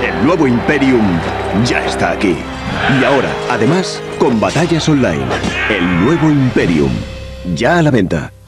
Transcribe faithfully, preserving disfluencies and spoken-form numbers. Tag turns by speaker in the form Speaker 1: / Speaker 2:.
Speaker 1: El nuevo Imperium ya está aquí. Y ahora, además, con batallas online. El nuevo Imperium. Ya a la venta.